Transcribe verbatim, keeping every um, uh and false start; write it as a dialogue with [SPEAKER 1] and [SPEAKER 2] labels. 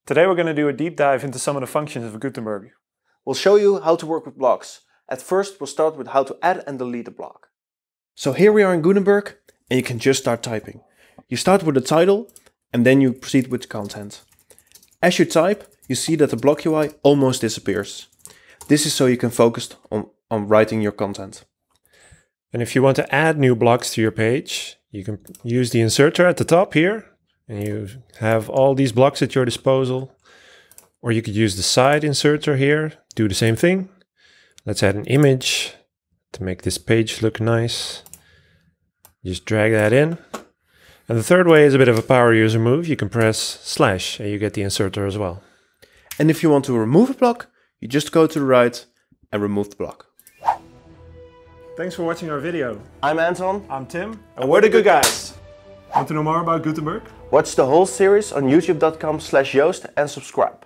[SPEAKER 1] Today we're going to do a deep dive into some of the functions of Gutenberg.
[SPEAKER 2] We'll show you how to work with blocks. At first, we'll start with how to add and delete a block.
[SPEAKER 3] So here we are in Gutenberg, and you can just start typing. You start with the title, and then you proceed with the content. As you type, you see that the block U I almost disappears. This is so you can focus on, on writing your content.
[SPEAKER 1] And if you want to add new blocks to your page, you can use the inserter at the top here, and you have all these blocks at your disposal. Or you could use the side inserter here, do the same thing. Let's add an image to make this page look nice. Just drag that in. And the third way is a bit of a power user move. You can press slash and you get the inserter as well.
[SPEAKER 3] And if you want to remove a block, you just go to the right and remove the block.
[SPEAKER 1] Thanks for watching our video.
[SPEAKER 2] I'm Anton.
[SPEAKER 1] I'm Tim.
[SPEAKER 2] And we're the good guys.
[SPEAKER 1] Want to know more about Gutenberg?
[SPEAKER 2] Watch the whole series on youtube dot com slash Yoast and subscribe.